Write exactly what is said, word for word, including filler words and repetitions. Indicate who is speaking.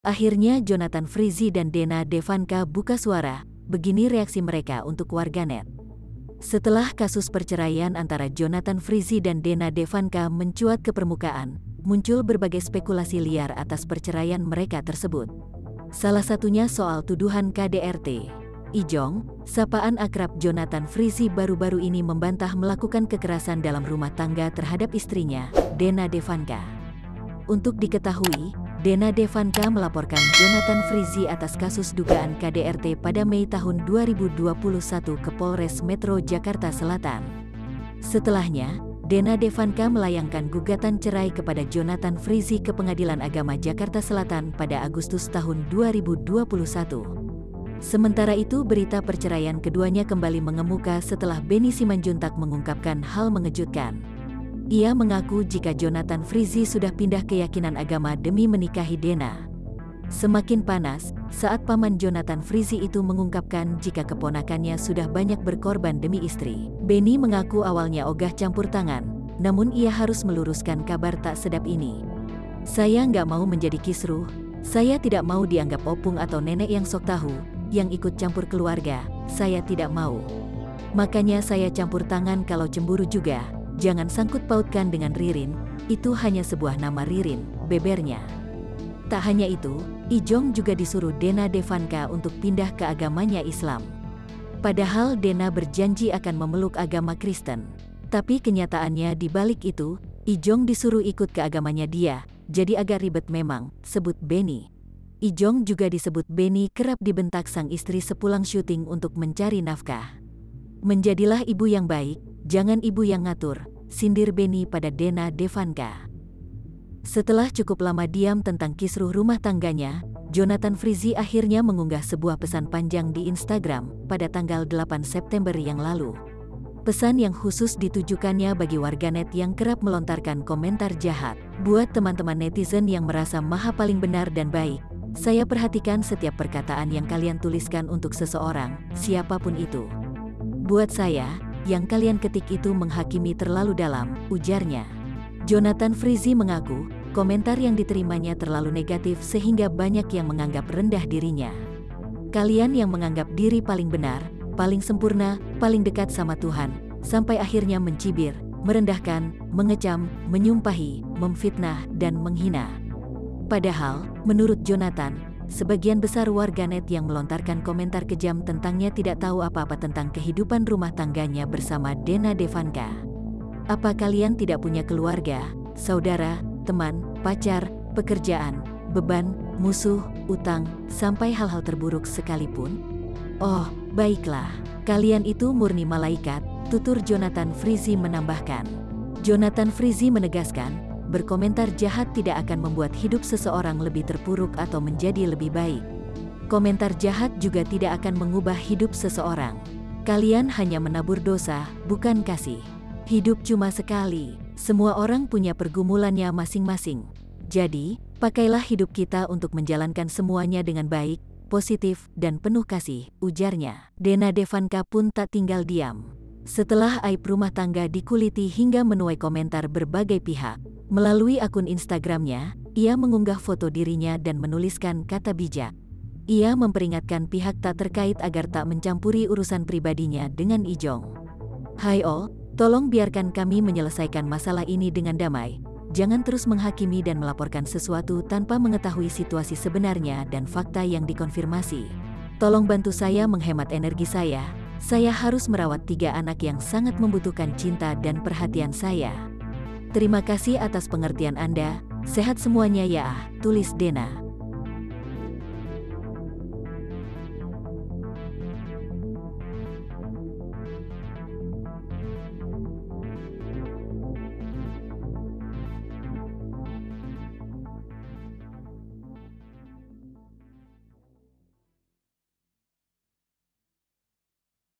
Speaker 1: Akhirnya Jonathan Frizzy dan Dena Devanka buka suara, begini reaksi mereka untuk warganet. Setelah kasus perceraian antara Jonathan Frizzy dan Dena Devanka mencuat ke permukaan, muncul berbagai spekulasi liar atas perceraian mereka tersebut. Salah satunya soal tuduhan K D R T. Ijong, sapaan akrab Jonathan Frizzy baru-baru ini membantah melakukan kekerasan dalam rumah tangga terhadap istrinya, Dena Devanka. Untuk diketahui, Dena Devanka melaporkan Jonathan Frizzy atas kasus dugaan K D R T pada Mei tahun dua ribu dua puluh satu ke Polres Metro Jakarta Selatan. Setelahnya, Dena Devanka melayangkan gugatan cerai kepada Jonathan Frizzy ke Pengadilan Agama Jakarta Selatan pada Agustus tahun dua ribu dua puluh satu. Sementara itu, berita perceraian keduanya kembali mengemuka setelah Benny Simanjuntak mengungkapkan hal mengejutkan. Ia mengaku jika Jonathan Frizzy sudah pindah keyakinan agama demi menikahi Dena. Semakin panas, saat paman Jonathan Frizzy itu mengungkapkan jika keponakannya sudah banyak berkorban demi istri. Benny mengaku awalnya ogah campur tangan, namun ia harus meluruskan kabar tak sedap ini. Saya nggak mau menjadi kisruh, saya tidak mau dianggap opung atau nenek yang sok tahu, yang ikut campur keluarga, saya tidak mau. Makanya saya campur tangan kalau cemburu juga, jangan sangkut pautkan dengan Ririn, itu hanya sebuah nama Ririn, bebernya. Tak hanya itu, Ijong juga disuruh Dena Devanka untuk pindah ke agamanya Islam. Padahal Dena berjanji akan memeluk agama Kristen. Tapi kenyataannya di balik itu, Ijong disuruh ikut ke agamanya dia, jadi agak ribet memang, sebut Benny. Ijong juga disebut Benny kerap dibentak sang istri sepulang syuting untuk mencari nafkah. Menjadilah ibu yang baik, jangan ibu yang ngatur, sindir Benny pada Dena Devanka. Setelah cukup lama diam tentang kisruh rumah tangganya, Jonathan Frizzy akhirnya mengunggah sebuah pesan panjang di Instagram pada tanggal delapan September yang lalu. Pesan yang khusus ditujukannya bagi warganet yang kerap melontarkan komentar jahat. Buat teman-teman netizen yang merasa maha paling benar dan baik, saya perhatikan setiap perkataan yang kalian tuliskan untuk seseorang, siapapun itu. Buat saya, yang kalian ketik itu menghakimi terlalu dalam, ujarnya. Jonathan Frizzy mengaku, komentar yang diterimanya terlalu negatif sehingga banyak yang menganggap rendah dirinya. Kalian yang menganggap diri paling benar, paling sempurna, paling dekat sama Tuhan, sampai akhirnya mencibir, merendahkan, mengecam, menyumpahi, memfitnah, dan menghina. Padahal, menurut Jonathan, sebagian besar warganet yang melontarkan komentar kejam tentangnya tidak tahu apa-apa tentang kehidupan rumah tangganya bersama Dena Devanka. Apa kalian tidak punya keluarga, saudara, teman, pacar, pekerjaan, beban, musuh, utang, sampai hal-hal terburuk sekalipun? Oh, baiklah, kalian itu murni malaikat, tutur Jonathan Frizzy menambahkan. Jonathan Frizzy menegaskan, berkomentar jahat tidak akan membuat hidup seseorang lebih terpuruk atau menjadi lebih baik. Komentar jahat juga tidak akan mengubah hidup seseorang. Kalian hanya menabur dosa, bukan kasih. Hidup cuma sekali, semua orang punya pergumulannya masing-masing. Jadi, pakailah hidup kita untuk menjalankan semuanya dengan baik, positif, dan penuh kasih, ujarnya. Dena Devanka pun tak tinggal diam. Setelah aib rumah tangga dikuliti hingga menuai komentar berbagai pihak, melalui akun Instagramnya, ia mengunggah foto dirinya dan menuliskan kata bijak. Ia memperingatkan pihak tak terkait agar tak mencampuri urusan pribadinya dengan Ijong. Hai all, tolong biarkan kami menyelesaikan masalah ini dengan damai. Jangan terus menghakimi dan melaporkan sesuatu tanpa mengetahui situasi sebenarnya dan fakta yang dikonfirmasi. Tolong bantu saya menghemat energi saya. Saya harus merawat tiga anak yang sangat membutuhkan cinta dan perhatian saya. Terima kasih atas pengertian Anda, sehat semuanya ya, tulis Dena.